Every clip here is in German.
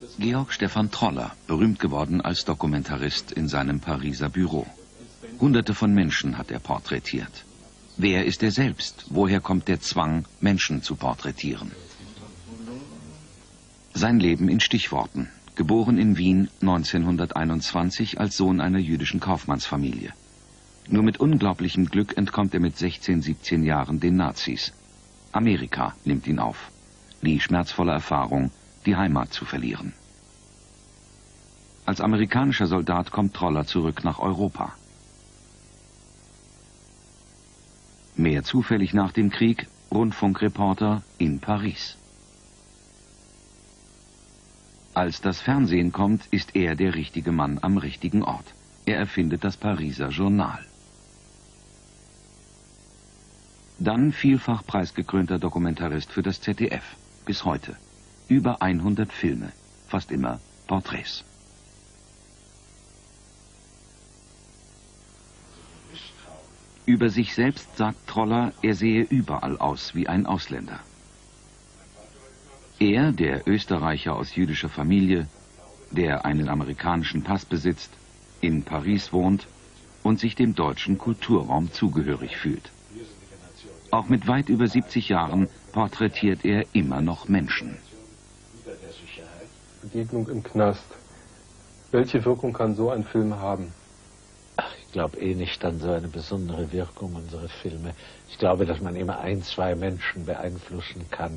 Georg Stefan Troller, berühmt geworden als Dokumentarist in seinem Pariser Büro. Hunderte von Menschen hat er porträtiert. Wer ist er selbst? Woher kommt der Zwang, Menschen zu porträtieren? Sein Leben in Stichworten. Geboren in Wien 1921 als Sohn einer jüdischen Kaufmannsfamilie. Nur mit unglaublichem Glück entkommt er mit 16, 17 Jahren den Nazis. Amerika nimmt ihn auf. Die schmerzvolle Erfahrung, die Heimat zu verlieren. Als amerikanischer Soldat kommt Troller zurück nach Europa. Mehr zufällig nach dem Krieg, Rundfunkreporter in Paris. Als das Fernsehen kommt, ist er der richtige Mann am richtigen Ort. Er erfindet das Pariser Journal. Dann vielfach preisgekrönter Dokumentarist für das ZDF. Bis heute. Über 100 Filme, fast immer Porträts. Über sich selbst sagt Troller, er sehe überall aus wie ein Ausländer. Er, der Österreicher aus jüdischer Familie, der einen amerikanischen Pass besitzt, in Paris wohnt und sich dem deutschen Kulturraum zugehörig fühlt. Auch mit weit über 70 Jahren porträtiert er immer noch Menschen. Begegnung im Knast. Welche Wirkung kann so ein Film haben? Ich glaube nicht an so eine besondere Wirkung unserer Filme. Ich glaube, dass man immer ein, zwei Menschen beeinflussen kann,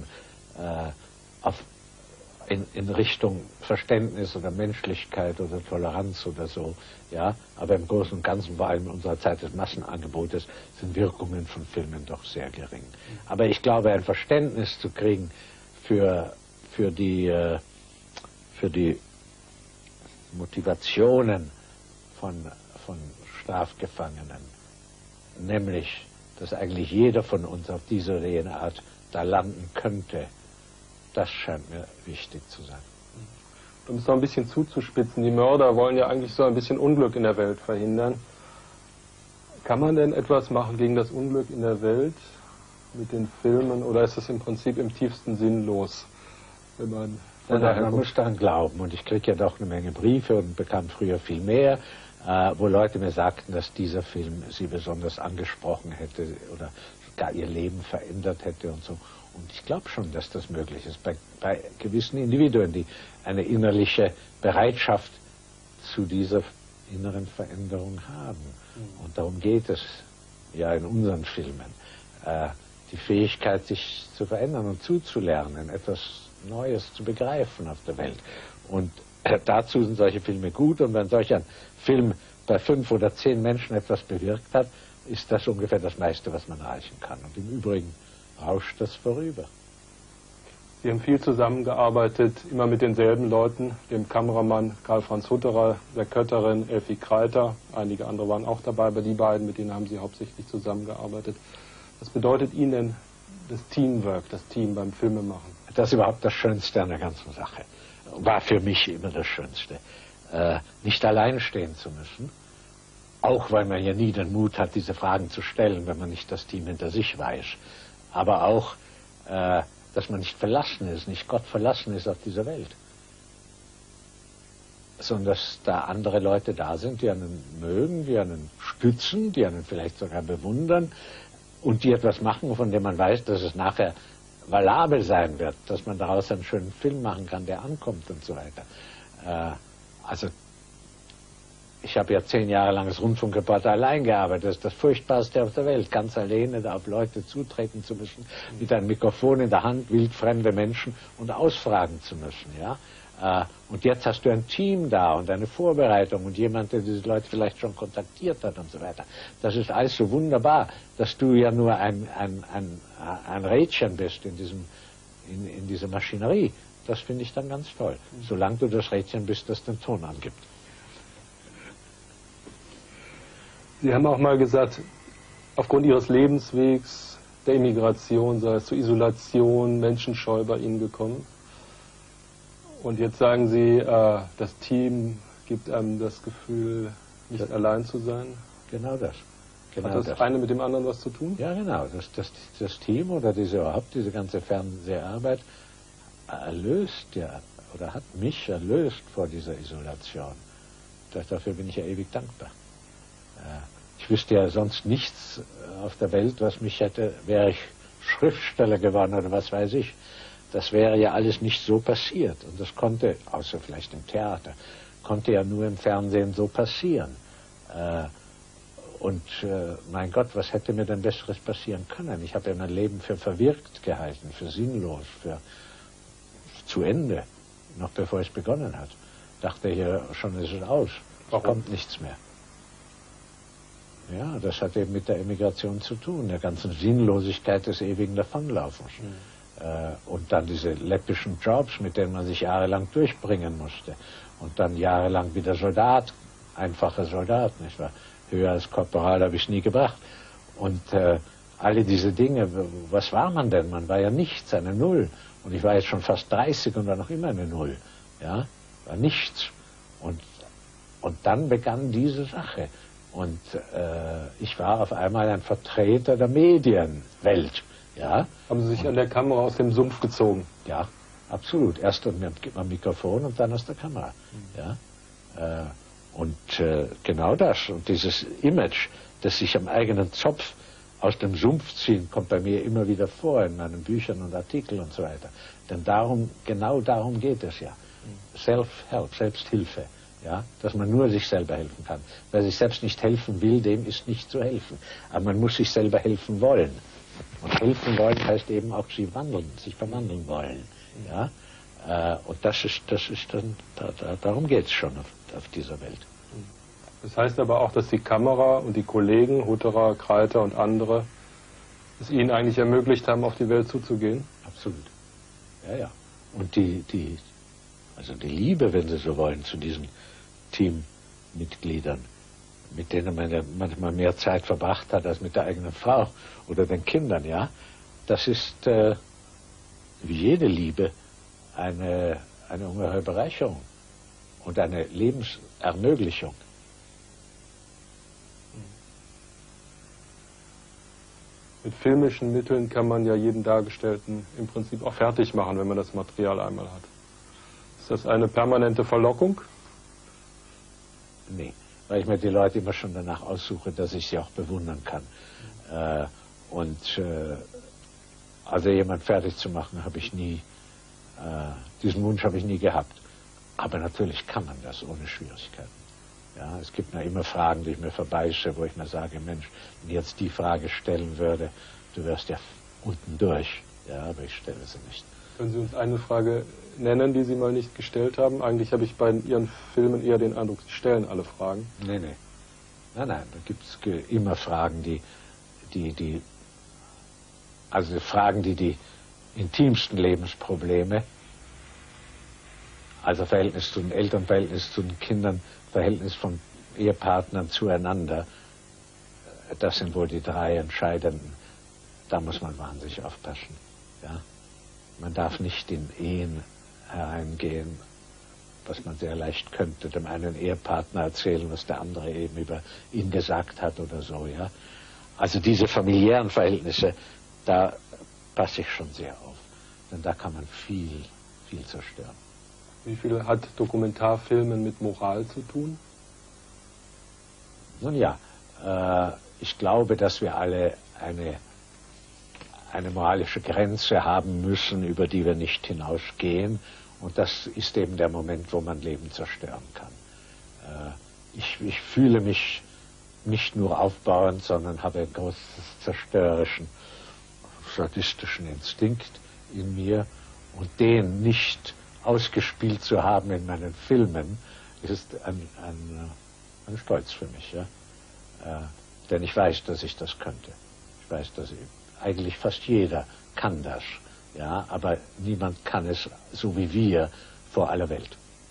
in Richtung Verständnis oder Menschlichkeit oder Toleranz oder so. Ja? Aber im Großen und Ganzen, vor allem in unserer Zeit des Massenangebotes, sind Wirkungen von Filmen doch sehr gering. Aber ich glaube, ein Verständnis zu kriegen für die Motivationen von Strafgefangenen, nämlich, dass eigentlich jeder von uns auf diese oder jene Art da landen könnte, das scheint mir wichtig zu sein. Um es noch ein bisschen zuzuspitzen, die Mörder wollen ja eigentlich so ein bisschen Unglück in der Welt verhindern. Kann man denn etwas machen gegen das Unglück in der Welt mit den Filmen, oder ist das im Prinzip im tiefsten sinnlos? Wenn man muss daran glauben, und ich kriege ja doch eine Menge Briefe und bekam früher viel mehr, wo Leute mir sagten, dass dieser Film sie besonders angesprochen hätte oder gar ihr Leben verändert hätte und so. Und ich glaube schon, dass das möglich ist bei gewissen Individuen, die eine innerliche Bereitschaft zu dieser inneren Veränderung haben. Und darum geht es ja in unseren Filmen. Die Fähigkeit, sich zu verändern und zuzulernen, etwas Neues zu begreifen auf der Welt. Und dazu sind solche Filme gut. Und wenn solch ein Film bei 5 oder 10 Menschen etwas bewirkt hat, ist das ungefähr das meiste, was man erreichen kann. Und im Übrigen rauscht das vorüber. Sie haben viel zusammengearbeitet, immer mit denselben Leuten, dem Kameramann Karl-Franz Hutterer, der Kötterin Elfie Kreiter, einige andere waren auch dabei, aber die beiden, mit denen haben Sie hauptsächlich zusammengearbeitet. Was bedeutet Ihnen denn das Teamwork, das Team beim Filmemachen? Das ist überhaupt das Schönste an der ganzen Sache. War für mich immer das Schönste. Nicht allein stehen zu müssen, auch weil man ja nie den Mut hat, diese Fragen zu stellen, wenn man nicht das Team hinter sich weiß. Aber auch, dass man nicht verlassen ist, nicht Gott verlassen ist auf dieser Welt. Sondern dass da andere Leute da sind, die einen mögen, die einen stützen, die einen vielleicht sogar bewundern und die etwas machen, von dem man weiß, dass es nachher valabel sein wird, dass man daraus einen schönen Film machen kann, der ankommt und so weiter. Also ich habe ja 10 Jahre lang als Rundfunkreporter allein gearbeitet. Das ist das Furchtbarste auf der Welt, ganz alleine da auf Leute zutreten zu müssen, mit einem Mikrofon in der Hand, wildfremde Menschen und ausfragen zu müssen. Ja? Und jetzt hast du ein Team da und eine Vorbereitung und jemand, der diese Leute vielleicht schon kontaktiert hat und so weiter. Das ist alles so wunderbar, dass du ja nur ein Rädchen bist in dieser Maschinerie. Das finde ich dann ganz toll. Solange du das Rädchen bist, das den Ton angibt. Sie haben auch mal gesagt, aufgrund Ihres Lebenswegs, der Immigration, sei es zur Isolation, Menschenscheu bei Ihnen gekommen. Und jetzt sagen Sie, das Team gibt einem das Gefühl, nicht allein zu sein. Genau das. Genau Hat das eine mit dem anderen was zu tun? Ja, genau. Das Team oder überhaupt diese ganze Fernseharbeit löst ja oder hat mich erlöst vor dieser Isolation. Dafür bin ich ja ewig dankbar. Ich wüsste ja sonst nichts auf der Welt, was mich hätte, wäre ich Schriftsteller geworden oder was weiß ich. Das wäre ja alles nicht so passiert. Und das konnte, außer vielleicht im Theater, konnte ja nur im Fernsehen so passieren. Mein Gott, was hätte mir denn Besseres passieren können? Ich habe ja mein Leben für verwirkt gehalten, für sinnlos, für zu Ende, noch bevor es begonnen hat. Dachte hier, schon ist es aus, es kommt nichts mehr. Ja, das hat eben mit der Emigration zu tun, der ganzen Sinnlosigkeit des ewigen Davonlaufens. Und dann diese läppischen Jobs, mit denen man sich jahrelang durchbringen musste. Und dann jahrelang wieder Soldat, einfacher Soldat, nicht wahr? Höher als Korporal habe ich es nie gebracht. Und alle diese Dinge, was war man denn? Man war ja nichts, eine Null. Und ich war jetzt schon fast 30 und war noch immer eine Null. Ja, war nichts. Und dann begann diese Sache. Und ich war auf einmal ein Vertreter der Medienwelt. Ja. Haben Sie sich an der Kamera aus dem Sumpf gezogen? Ja, absolut. Erst mit dem Mikrofon und dann aus der Kamera. Ja. Genau das. Und dieses Image, das sich am eigenen Zopf aus dem Sumpf ziehen, kommt bei mir immer wieder vor in meinen Büchern und Artikeln und so weiter. Denn genau darum geht es ja. Self-help, Selbsthilfe. Ja, dass man nur sich selber helfen kann. Wer sich selbst nicht helfen will, dem ist nicht zu helfen. Aber man muss sich selber helfen wollen. Und helfen wollen heißt eben auch sich verwandeln wollen. Ja? Und das ist dann, darum geht es schon auf dieser Welt. Das heißt aber auch, dass die Kamera und die Kollegen, Hutterer, Kreiter und andere, es ihnen eigentlich ermöglicht haben, auf die Welt zuzugehen? Absolut. Ja, ja. Und die Liebe, wenn Sie so wollen, zu diesen Teammitgliedern, mit denen man ja manchmal mehr Zeit verbracht hat als mit der eigenen Frau oder den Kindern, ja, das ist wie jede Liebe eine ungeheure Bereicherung und eine Lebensermöglichung. Mit filmischen Mitteln kann man ja jeden Dargestellten im Prinzip auch fertig machen, wenn man das Material einmal hat. Ist das eine permanente Verlockung? Nee, weil ich mir die Leute immer schon danach aussuche, dass ich sie auch bewundern kann. Also jemand fertig zu machen, habe ich nie, diesen Wunsch habe ich nie gehabt. Aber natürlich kann man das ohne Schwierigkeiten. Ja, es gibt noch immer Fragen, die ich mir verbeiße, wo ich mir sage, Mensch, wenn ich jetzt die Frage stellen würde, du wärst ja unten durch. Ja, aber ich stelle sie nicht. Können Sie uns eine Frage nennen, die Sie mal nicht gestellt haben? Eigentlich habe ich bei Ihren Filmen eher den Eindruck, Sie stellen alle Fragen. Nee. Nein, da gibt es immer Fragen, die intimsten Lebensprobleme, also Verhältnis zu den Eltern, Verhältnis zu den Kindern, Verhältnis von Ehepartnern zueinander, das sind wohl die drei entscheidenden. Da muss man wahnsinnig aufpassen. Ja? Man darf nicht in Ehen hereingehen, was man sehr leicht könnte, dem einen Ehepartner erzählen, was der andere eben über ihn gesagt hat oder so. Ja? Also diese familiären Verhältnisse, da passe ich schon sehr auf. Denn da kann man viel zerstören. Wie viel hat Dokumentarfilmen mit Moral zu tun? Nun ja, ich glaube, dass wir alle eine moralische Grenze haben müssen, über die wir nicht hinausgehen. Und das ist eben der Moment, wo man Leben zerstören kann. Ich fühle mich nicht nur aufbauend, sondern habe einen großen zerstörerischen, sadistischen Instinkt in mir. Und den nicht ausgespielt zu haben in meinen Filmen, ist ein Stolz für mich. Ja? Denn ich weiß, dass ich das könnte. Ich weiß, dass eigentlich fast jeder kann das. Ja? Aber niemand kann es so wie wir vor aller Welt.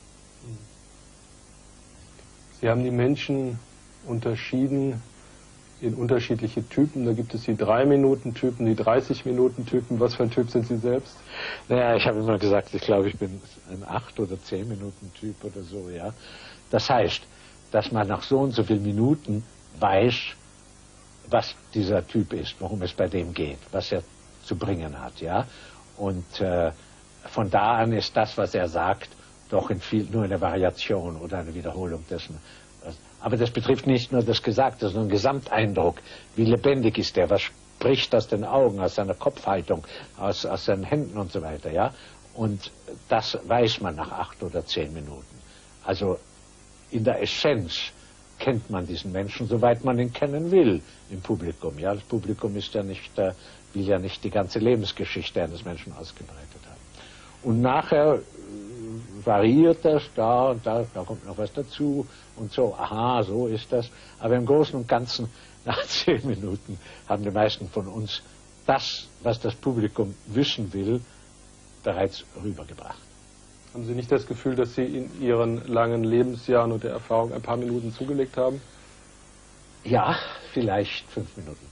Sie haben die Menschen unterschieden in unterschiedliche Typen. Da gibt es die 3-Minuten-Typen, die 30-Minuten-Typen. Was für ein Typ sind Sie selbst? Naja, ich habe immer gesagt, ich glaube, ich bin ein 8- oder 10-Minuten-Typ oder so, ja. Das heißt, dass man nach so und so vielen Minuten weiß, was dieser Typ ist, worum es bei dem geht, was er zu bringen hat, ja. Und von da an ist das, was er sagt, doch nur eine Variation oder eine Wiederholung dessen. Aber das betrifft nicht nur das Gesagte, sondern einen Gesamteindruck. Wie lebendig ist der? Was spricht aus den Augen, aus seiner Kopfhaltung, aus seinen Händen und so weiter, ja? Und das weiß man nach 8 oder 10 Minuten. Also in der Essenz kennt man diesen Menschen, soweit man ihn kennen will, im Publikum. Ja, das Publikum ist ja nicht, will ja nicht die ganze Lebensgeschichte eines Menschen ausgebreitet haben. Und nachher variiert das, da und da kommt noch was dazu und so, aha, so ist das. Aber im Großen und Ganzen, nach 10 Minuten, haben die meisten von uns das, was das Publikum wissen will, bereits rübergebracht. Haben Sie nicht das Gefühl, dass Sie in Ihren langen Lebensjahren und der Erfahrung ein paar Minuten zugelegt haben? Ja, vielleicht 5 Minuten.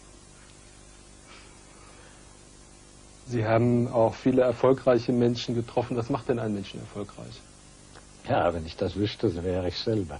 Sie haben auch viele erfolgreiche Menschen getroffen. Was macht denn einen Menschen erfolgreich? Ja, wenn ich das wüsste, so wäre ich selber.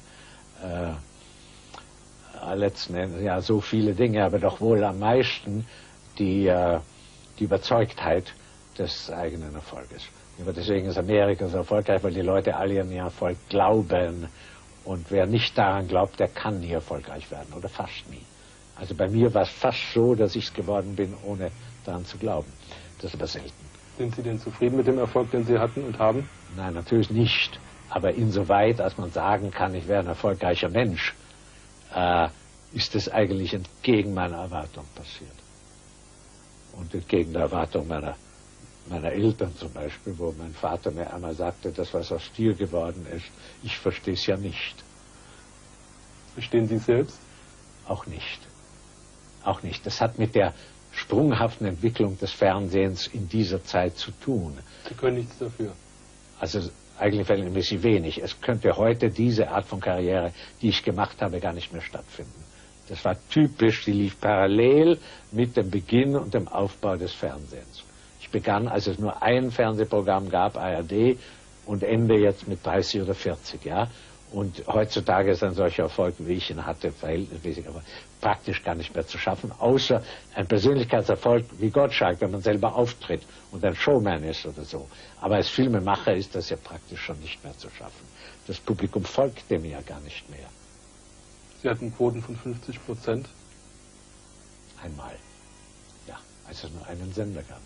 Letzten Endes, ja, so viele Dinge, aber doch wohl am meisten die Überzeugtheit des eigenen Erfolges. Aber deswegen ist Amerika so erfolgreich, weil die Leute alle an ihren Erfolg glauben. Und wer nicht daran glaubt, der kann nie erfolgreich werden oder fast nie. Also bei mir war es fast so, dass ich es geworden bin, ohne daran zu glauben. Das ist aber selten. Sind Sie denn zufrieden mit dem Erfolg, den Sie hatten und haben? Nein, natürlich nicht. Aber insoweit, als man sagen kann, ich wäre ein erfolgreicher Mensch, ist es eigentlich entgegen meiner Erwartung passiert. Und entgegen der Erwartung meiner Eltern zum Beispiel, wo mein Vater mir einmal sagte, das, was aus dir geworden ist, ich verstehe es ja nicht. Verstehen Sie es selbst? Auch nicht. Auch nicht. Das hat mit der sprunghaften Entwicklung des Fernsehens in dieser Zeit zu tun. Sie können nichts dafür. Also eigentlich verhältnismäßig wenig. Es könnte heute diese Art von Karriere, die ich gemacht habe, gar nicht mehr stattfinden. Das war typisch, die lief parallel mit dem Beginn und dem Aufbau des Fernsehens. Ich begann, als es nur ein Fernsehprogramm gab, ARD, und ende jetzt mit 30 oder 40, ja. Und heutzutage ist ein solcher Erfolg, wie ich ihn hatte, verhältnismäßig, aber praktisch gar nicht mehr zu schaffen, außer ein Persönlichkeitserfolg wie Gottschalk, wenn man selber auftritt und ein Showman ist oder so. Aber als Filmemacher ist das ja praktisch schon nicht mehr zu schaffen. Das Publikum folgt dem ja gar nicht mehr. Sie hatten Quoten von 50%? Einmal. Ja, als es nur einen Sender gab.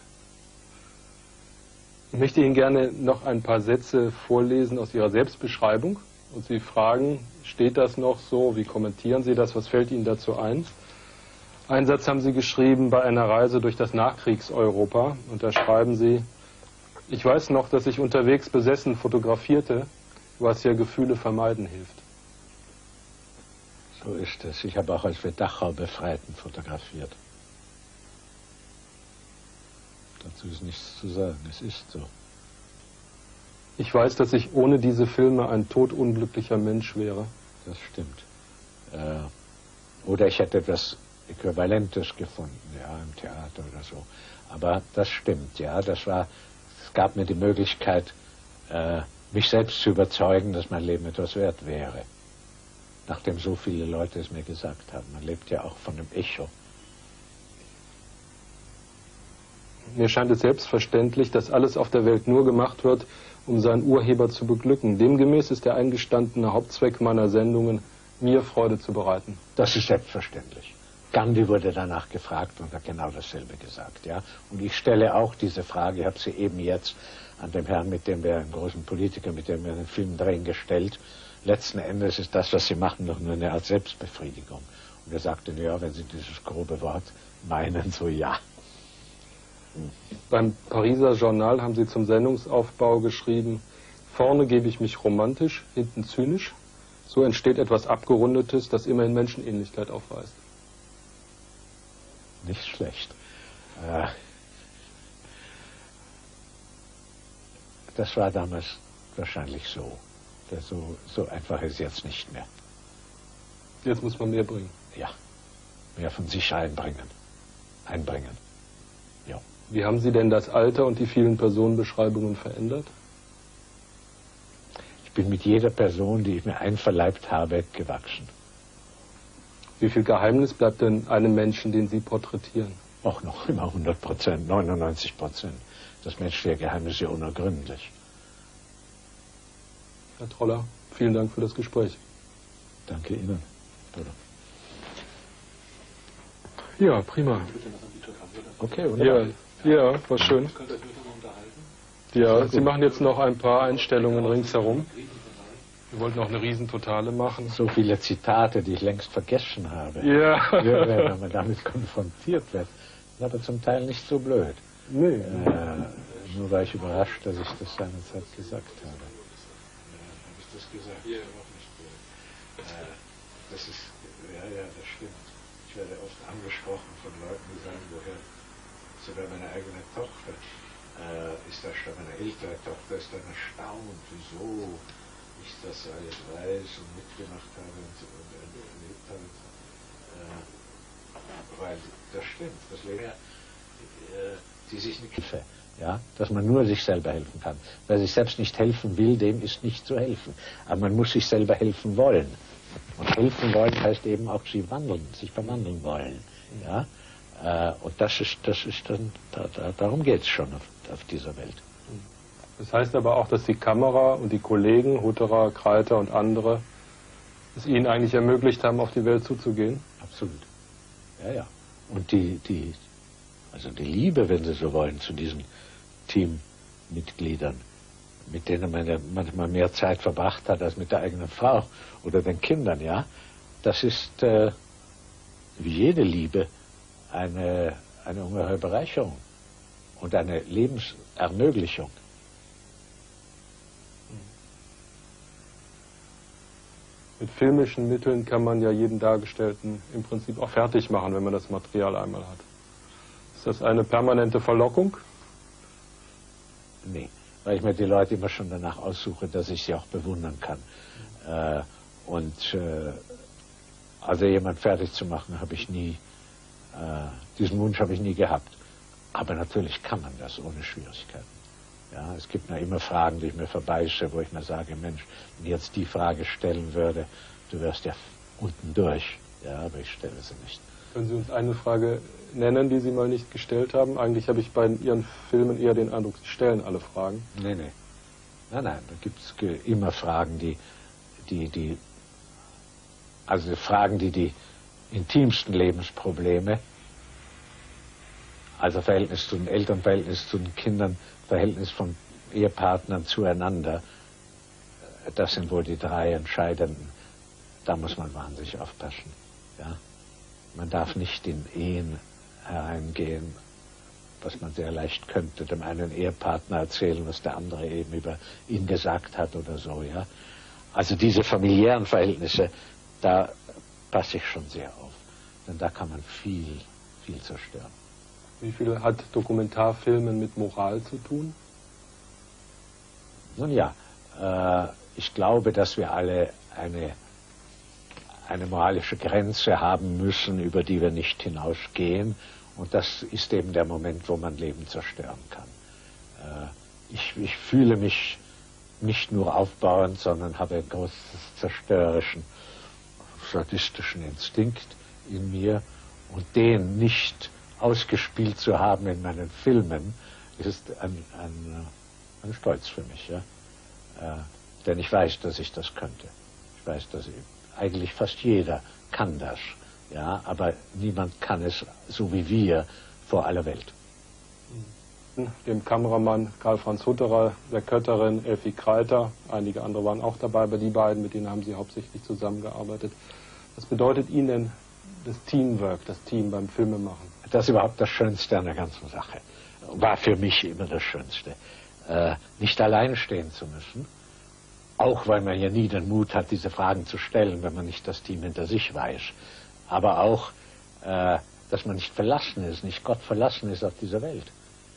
Ich möchte Ihnen gerne noch ein paar Sätze vorlesen aus Ihrer Selbstbeschreibung und Sie fragen, steht das noch so? Wie kommentieren Sie das? Was fällt Ihnen dazu ein? Einen Satz haben Sie geschrieben bei einer Reise durch das Nachkriegseuropa und da schreiben Sie, ich weiß noch, dass ich unterwegs besessen fotografierte, was ja Gefühle vermeiden hilft. So ist es. Ich habe auch als wir Dachau befreiten fotografiert. Dazu ist nichts zu sagen. Es ist so. Ich weiß, dass ich ohne diese Filme ein todunglücklicher Mensch wäre. Das stimmt. Oder ich hätte etwas Äquivalentes gefunden, ja, im Theater oder so. Aber das stimmt, ja. Es gab mir die Möglichkeit, mich selbst zu überzeugen, dass mein Leben etwas wert wäre. Nachdem so viele Leute es mir gesagt haben. Man lebt ja auch von dem Echo. Mir scheint es selbstverständlich, dass alles auf der Welt nur gemacht wird, um seinen Urheber zu beglücken. Demgemäß ist der eingestandene Hauptzweck meiner Sendungen, mir Freude zu bereiten. Das ist selbstverständlich. Gandhi wurde danach gefragt und hat genau dasselbe gesagt. Ja? Und ich stelle auch diese Frage, ich habe sie eben jetzt an dem Herrn, mit dem wir, einen großen Politiker, mit dem wir einen Film drehen, gestellt. Letzten Endes ist das, was sie machen, doch nur eine Art Selbstbefriedigung. Und er sagte, ja, wenn Sie dieses grobe Wort meinen, so ja. Beim Pariser Journal haben Sie zum Sendungsaufbau geschrieben, vorne gebe ich mich romantisch, hinten zynisch. So entsteht etwas Abgerundetes, das immerhin Menschenähnlichkeit aufweist. Nicht schlecht. Das war damals wahrscheinlich so. So einfach ist es jetzt nicht mehr. Jetzt muss man mehr bringen. Ja, mehr von sich einbringen. Ja. Wie haben Sie denn das Alter und die vielen Personenbeschreibungen verändert? Ich bin mit jeder Person, die ich mir einverleibt habe, gewachsen. Wie viel Geheimnis bleibt denn einem Menschen, den Sie porträtieren? Auch noch immer 100%, 99%. Das menschliche Geheimnis ist ja unergründlich. Herr Troller, vielen Dank für das Gespräch. Danke Ihnen. Ja, prima. Okay, wunderbar. Ja, war schön. Ja, Sie machen jetzt noch ein paar Einstellungen ringsherum. Wir wollten noch eine Riesentotale machen. So viele Zitate, die ich längst vergessen habe. Ja. Wenn man damit konfrontiert wird. Das ist aber zum Teil nicht so blöd. Nee. Nur war ich überrascht, dass ich das seinerzeit gesagt habe. Habe ich das gesagt? Ja, auch nicht blöd. Das ist, ja, das stimmt. Ich werde oft angesprochen von Leuten, die sagen, woher, sogar meine eigene Tochter ist erstaunt, meine ältere Tochter ist dann erstaunt, wieso ich das alles weiß und mitgemacht habe und erlebt habe. Weil das stimmt, das Leben, die sich nicht helfen. Ja, dass man nur sich selber helfen kann. Wer sich selbst nicht helfen will, dem ist nicht zu helfen. Aber man muss sich selber helfen wollen. Und helfen wollen heißt eben auch sich verwandeln wollen. Ja? Und das ist dann, darum geht es schon auf dieser Welt. Das heißt aber auch, dass die Kamera und die Kollegen, Hutterer, Kreiter und andere, es ihnen eigentlich ermöglicht haben, auf die Welt zuzugehen? Absolut. Ja, ja. Und die Liebe, wenn Sie so wollen, zu diesen Teammitgliedern, mit denen man manchmal mehr Zeit verbracht hat als mit der eigenen Frau oder den Kindern, ja, das ist wie jede Liebe eine ungeheure Bereicherung und eine Lebensermöglichung. Mit filmischen Mitteln kann man ja jeden Dargestellten im Prinzip auch fertig machen, wenn man das Material einmal hat. Ist das eine permanente Verlockung? Nee, weil ich mir die Leute immer schon danach aussuche, dass ich sie auch bewundern kann. Also jemand fertig zu machen, habe ich nie, diesen Wunsch habe ich nie gehabt. Aber natürlich kann man das ohne Schwierigkeiten. Ja, es gibt noch immer Fragen, die ich mir verbeiße, wo ich mir sage, Mensch, wenn ich jetzt die Frage stellen würde, du wärst ja unten durch. Ja, aber ich stelle sie nicht. Können Sie uns eine Frage nennen, die Sie mal nicht gestellt haben? Eigentlich habe ich bei Ihren Filmen eher den Eindruck, Sie stellen alle Fragen. Nee. Nein, da gibt es immer Fragen, die intimsten Lebensprobleme, also Verhältnis zu den Eltern, Verhältnis zu den Kindern, Verhältnis von Ehepartnern zueinander, das sind wohl die drei entscheidenden. Da muss man wahnsinnig aufpassen. Ja? Man darf nicht in Ehen hereingehen, was man sehr leicht könnte, dem einen Ehepartner erzählen, was der andere eben über ihn gesagt hat oder so. Ja? Also diese familiären Verhältnisse, da passe ich schon sehr auf. Denn da kann man viel zerstören. Wie viel hat Dokumentarfilmen mit Moral zu tun? Nun ja, ich glaube, dass wir alle eine moralische Grenze haben müssen, über die wir nicht hinausgehen. Und das ist eben der Moment, wo man Leben zerstören kann. Ich fühle mich nicht nur aufbauend, sondern habe einen großen zerstörerischen, sadistischen Instinkt in mir. Und den nicht ausgespielt zu haben in meinen Filmen, ist ein Stolz für mich. Ja? Denn ich weiß, dass ich das könnte. Ich weiß, dass eigentlich fast jeder kann das. Ja? Aber niemand kann es so wie wir vor aller Welt. Dem Kameramann Karl-Franz Hutterer, der Kötterin Elfie Kreiter, einige andere waren auch dabei, aber die beiden, mit denen haben Sie hauptsächlich zusammengearbeitet. Was bedeutet Ihnen denn das Teamwork, das Team beim Filmemachen? Das ist überhaupt das Schönste an der ganzen Sache. War für mich immer das Schönste. Nicht allein stehen zu müssen, auch weil man ja nie den Mut hat, diese Fragen zu stellen, wenn man nicht das Team hinter sich weiß. Aber auch, dass man nicht verlassen ist, nicht Gott verlassen ist auf dieser Welt.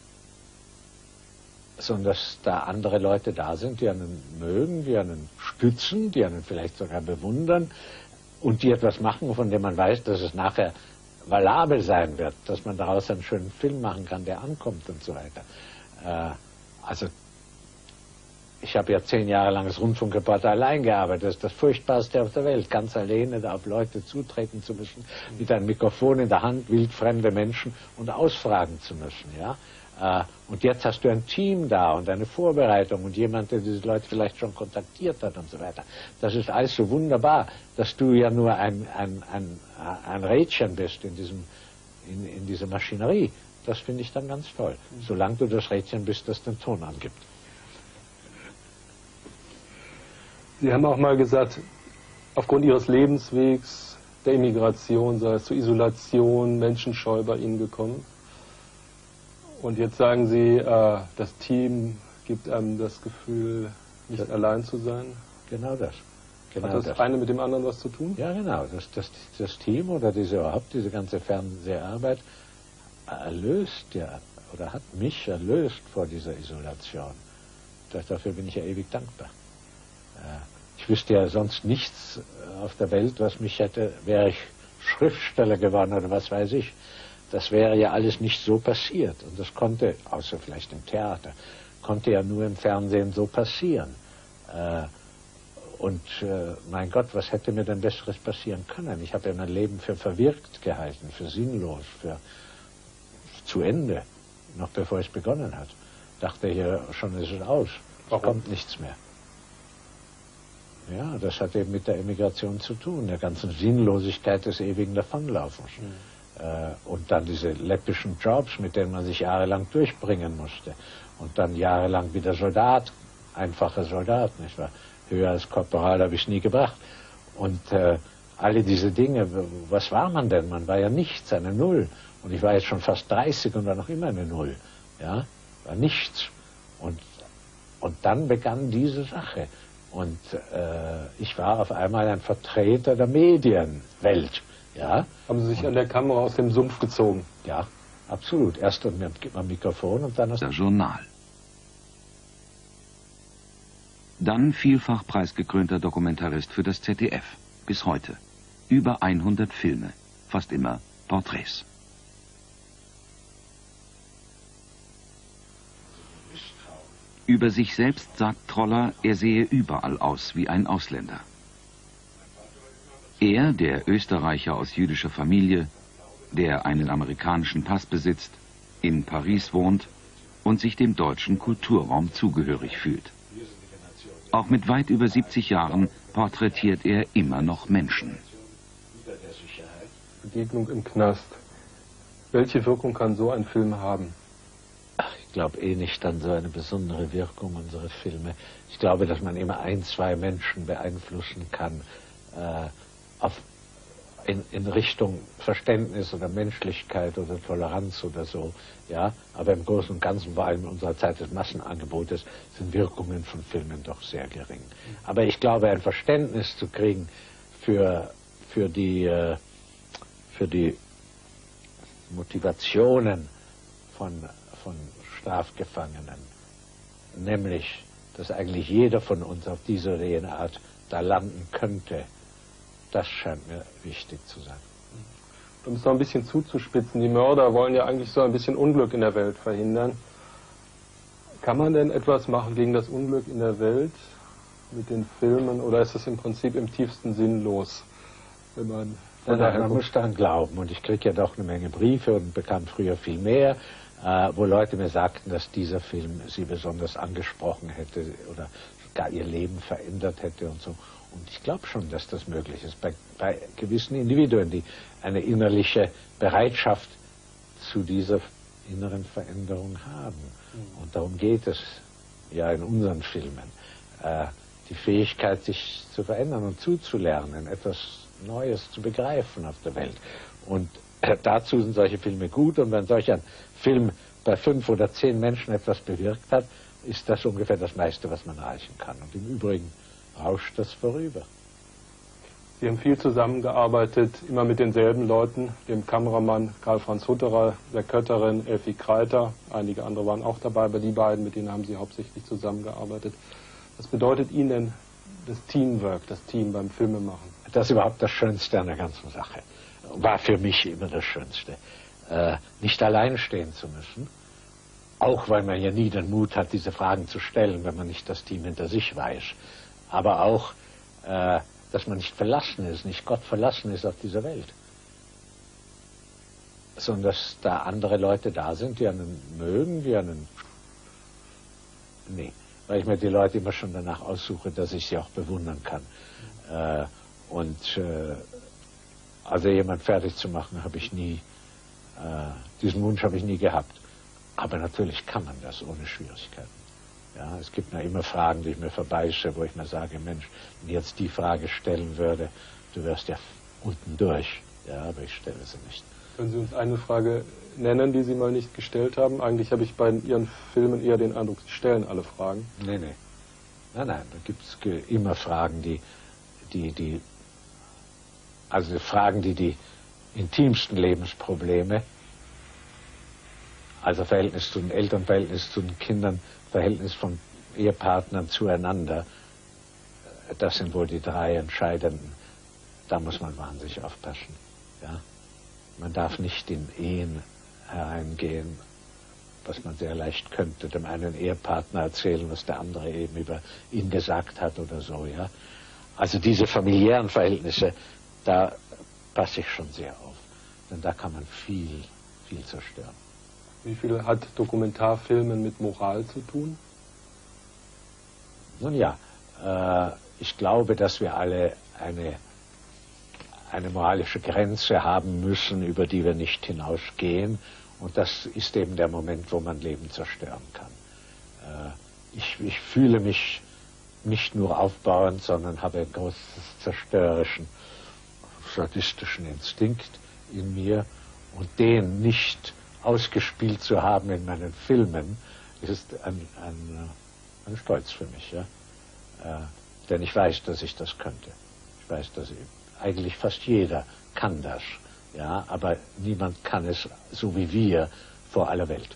Sondern dass da andere Leute da sind, die einen mögen, die einen stützen, die einen vielleicht sogar bewundern und die etwas machen, von dem man weiß, dass es nachher valabel sein wird, dass man daraus einen schönen Film machen kann, der ankommt und so weiter. Also Ich habe ja 10 Jahre lang als Rundfunkreporter allein gearbeitet. Das ist das Furchtbarste auf der Welt, ganz alleine da auf Leute zutreten zu müssen, mit einem Mikrofon in der Hand, wildfremde Menschen und ausfragen zu müssen. Ja? Und jetzt hast du ein Team da und eine Vorbereitung und jemand, der diese Leute vielleicht schon kontaktiert hat und so weiter. Das ist alles so wunderbar, dass du ja nur ein Rädchen bist in dieser Maschinerie. Das finde ich dann ganz toll, solange du das Rädchen bist, das den Ton angibt. Sie haben auch mal gesagt, aufgrund Ihres Lebenswegs, der Immigration, sei es zur Isolation, Menschenscheu bei Ihnen gekommen. Und jetzt sagen Sie, das Team gibt einem das Gefühl, nicht allein zu sein. Genau das. Genau Hat das eine mit dem anderen was zu tun? Ja, genau. Das Team oder überhaupt diese ganze Fernseharbeit erlöst ja, oder hat mich erlöst vor dieser Isolation. Dafür bin ich ja ewig dankbar. Ich wüsste ja sonst nichts auf der Welt, was mich hätte, wäre ich Schriftsteller geworden oder was weiß ich. Das wäre ja alles nicht so passiert. Und das konnte, außer vielleicht im Theater, konnte ja nur im Fernsehen so passieren. Mein Gott, was hätte mir denn Besseres passieren können? Ich habe ja mein Leben für verwirkt gehalten, für sinnlos, für zu Ende, noch bevor es begonnen hat. Dachte hier, schon ist es aus. Es kommt nichts mehr. Ja, das hat eben mit der Emigration zu tun, der ganzen Sinnlosigkeit des ewigen Davonlaufens. Und dann diese läppischen Jobs, mit denen man sich jahrelang durchbringen musste. Und dann jahrelang wieder Soldat, einfacher Soldat, nicht wahr? Höher als Korporal habe ich es nie gebracht. Und alle diese Dinge, was war man denn? Man war ja nichts, eine Null. Und ich war jetzt schon fast 30 und war noch immer eine Null. Ja, war nichts. Und dann begann diese Sache. Und ich war auf einmal ein Vertreter der Medienwelt. Ja? Haben Sie sich an der Kamera aus dem Sumpf gezogen? Ja, absolut. Erst mit dem Mikrofon und dann aus dem Journal. Dann vielfach preisgekrönter Dokumentarist für das ZDF. Bis heute. Über 100 Filme. Fast immer Porträts. Über sich selbst sagt Troller, er sehe überall aus wie ein Ausländer. Er, der Österreicher aus jüdischer Familie, der einen amerikanischen Pass besitzt, in Paris wohnt und sich dem deutschen Kulturraum zugehörig fühlt. Auch mit weit über 70 Jahren porträtiert er immer noch Menschen. Begegnung im Knast. Welche Wirkung kann so ein Film haben? Ich glaube nicht an so eine besondere Wirkung unserer Filme. Ich glaube, dass man immer 1, 2 Menschen beeinflussen kann, in Richtung Verständnis oder Menschlichkeit oder Toleranz oder so. Ja? Aber im Großen und Ganzen, vor allem in unserer Zeit des Massenangebotes, sind Wirkungen von Filmen doch sehr gering. Aber ich glaube, ein Verständnis zu kriegen für die Motivationen von Strafgefangenen, nämlich, dass eigentlich jeder von uns auf diese oder jene Art da landen könnte, das scheint mir wichtig zu sein. Um es noch ein bisschen zuzuspitzen, die Mörder wollen ja eigentlich so ein bisschen Unglück in der Welt verhindern. Kann man denn etwas machen gegen das Unglück in der Welt mit den Filmen, oder ist es im Prinzip im tiefsten sinnlos, wenn man... Man muss daran glauben, und ich kriege ja doch eine Menge Briefe und bekam früher viel mehr, wo Leute mir sagten, dass dieser Film sie besonders angesprochen hätte oder sogar ihr Leben verändert hätte und so. Und ich glaube schon, dass das möglich ist bei gewissen Individuen, die eine innerliche Bereitschaft zu dieser inneren Veränderung haben. Und darum geht es ja in unseren Filmen. Die Fähigkeit, sich zu verändern und zuzulernen, etwas Neues zu begreifen auf der Welt. Und dazu sind solche Filme gut. Und wenn solch ein Film bei 5 oder 10 Menschen etwas bewirkt hat, ist das ungefähr das meiste, was man erreichen kann. Und im Übrigen rauscht das vorüber. Sie haben viel zusammengearbeitet, immer mit denselben Leuten, dem Kameramann Karl-Franz Hutterer, der Kötterin Elfie Kreiter, einige andere waren auch dabei, aber die beiden, mit denen haben Sie hauptsächlich zusammengearbeitet. Was bedeutet Ihnen denn das Teamwork, das Team beim Filmemachen? Das ist überhaupt das Schönste an der ganzen Sache. War für mich immer das Schönste. Nicht allein stehen zu müssen, Auch weil man ja nie den Mut hat, diese Fragen zu stellen, wenn man nicht das Team hinter sich weiß. Aber auch, dass man nicht verlassen ist, nicht Gott verlassen ist auf dieser Welt. Sondern dass da andere Leute da sind, die einen mögen, die einen... Nee, weil ich mir die Leute immer schon danach aussuche, dass ich sie auch bewundern kann. Also jemand fertig zu machen, habe ich nie, diesen Wunsch habe ich nie gehabt. Aber natürlich kann man das ohne Schwierigkeiten. Ja, es gibt noch immer Fragen, die ich mir verbeiße, wo ich mir sage, Mensch, wenn ich jetzt die Frage stellen würde, du wärst ja unten durch. Ja, aber ich stelle sie nicht. Können Sie uns eine Frage nennen, die Sie mal nicht gestellt haben? Eigentlich habe ich bei Ihren Filmen eher den Eindruck, Sie stellen alle Fragen. Nee. Nein, da gibt es immer Fragen, die intimsten Lebensprobleme, also Verhältnis zu den Eltern, Verhältnis zu den Kindern, Verhältnis von Ehepartnern zueinander, das sind wohl die drei entscheidenden. Da muss man wahnsinnig aufpassen. Ja? Man darf nicht in Ehen hereingehen, was man sehr leicht könnte, dem einen Ehepartner erzählen, was der andere eben über ihn gesagt hat oder so. Ja? Also diese familiären Verhältnisse, da passe ich schon sehr auf. Denn da kann man viel zerstören. Wie viel hat Dokumentarfilmen mit Moral zu tun? Nun ja, ich glaube, dass wir alle eine moralische Grenze haben müssen, über die wir nicht hinausgehen. Und das ist eben der Moment, wo man Leben zerstören kann. Ich fühle mich nicht nur aufbauend, sondern habe einen großen zerstörerischen, sadistischen Instinkt in mir. Und den nicht ausgespielt zu haben in meinen Filmen, ist ein Stolz für mich. Ja? Denn ich weiß, dass ich das könnte. Ich weiß, dass eigentlich fast jeder kann das. Ja? Aber niemand kann es so wie wir vor aller Welt.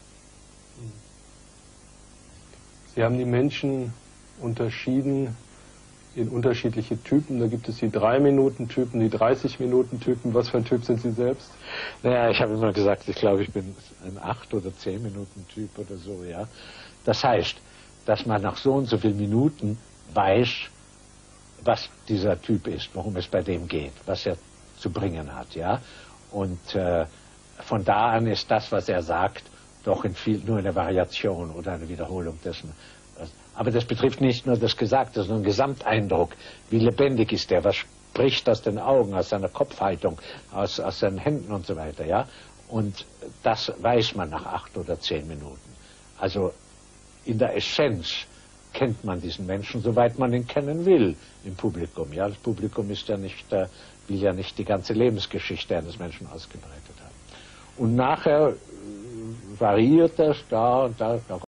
Sie haben die Menschen unterschieden in unterschiedliche Typen. Da gibt es die 3-Minuten-Typen, die 30-Minuten-Typen. Was für ein Typ sind Sie selbst? Naja, ich habe immer gesagt, ich glaube, ich bin ein 8- oder 10-Minuten-Typ oder so, ja. Das heißt, dass man nach so und so vielen Minuten weiß, was dieser Typ ist, worum es bei dem geht, was er zu bringen hat, ja. Und von da an ist das, was er sagt, doch nur eine Variation oder eine Wiederholung dessen. Aber das betrifft nicht nur das Gesagte, sondern einen Gesamteindruck. Wie lebendig ist der? Was spricht aus den Augen, aus seiner Kopfhaltung, aus seinen Händen und so weiter, ja? Und das weiß man nach 8 oder 10 Minuten. Also in der Essenz kennt man diesen Menschen, soweit man ihn kennen will im Publikum. Ja, das Publikum ist ja nicht, will ja nicht die ganze Lebensgeschichte eines Menschen ausgebreitet haben. Und nachher variiert das da und da.